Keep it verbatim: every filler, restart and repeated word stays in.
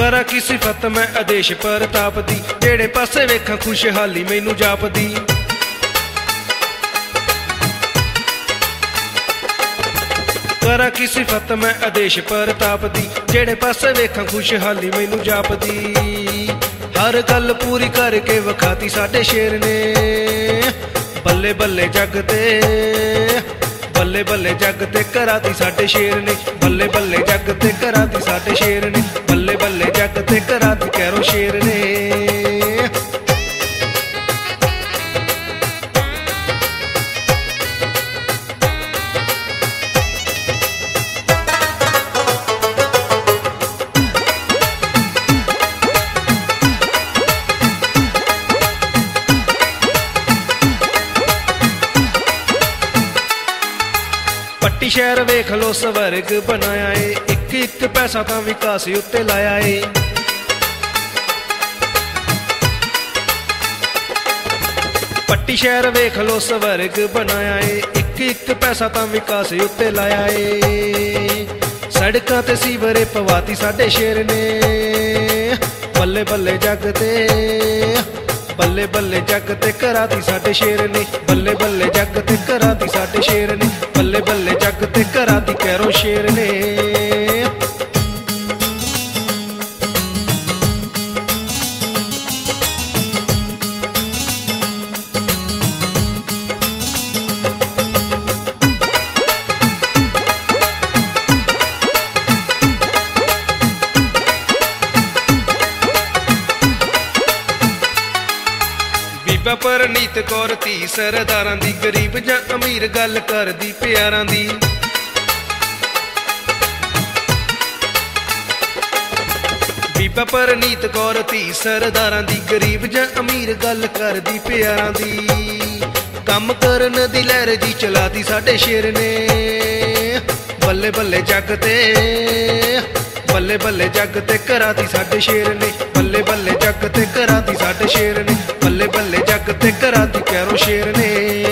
करा की सिफत मैं आदेश प्रताप दी, जेड़े पासे वेखां खुशहाली मैनू जापदी। करा की सिफत मैं आदेश प्रताप दी, जेड़े पासे वेखां खुशहाली मैनू जापदी। हर गल पूरी करके वखाती साडे शेर ने, बल्ले बल्ले जग ते बल्ले बल्ले जग ते कराती साडे शेर ने, बल्ले बल्ले जग ते कराती साडे शेर ने, बल्ले बल्ले जग ते कराती कैरो शेर ने। पट्टी शहर वेख लो स्वर्ग बनाया है, एक एक पैसा तां विकास उत्ते लाया है। पट्टी शहर वेख लो स्वर्ग बनाया है, एक एक पैसा तां विकास उत्ते लाया है। सड़कां ते सीवरे पवाती साडे शेर ने, बल्ले बल्ले जग ते बल्ले बल्ले जग ते कराती साडे शेर ने, बल्ले बल्ले जग ते कराती साडे शेर ने, बल्ले बल्ले जग ते कराती कैरो शेर ने। बीबा परनीत कौर धी सरदारां दी, गरीब जां अमीर गल करदी प्यारां दी। बीबा परनीत कौर धी सरदारां दी, गरीब जां अमीर गल करदी प्यारां दी। कम करन दी लहर जी चलाती साडे शेर ने, बल्ले बल्ले जग ते बल्ले बल्ले जग ते कराती साडे शेर ने, बल्ले बल्ले जग ते कराती साडे शेर ने, बल्ले बल्ले जग ते कराती कैरो शेर ने।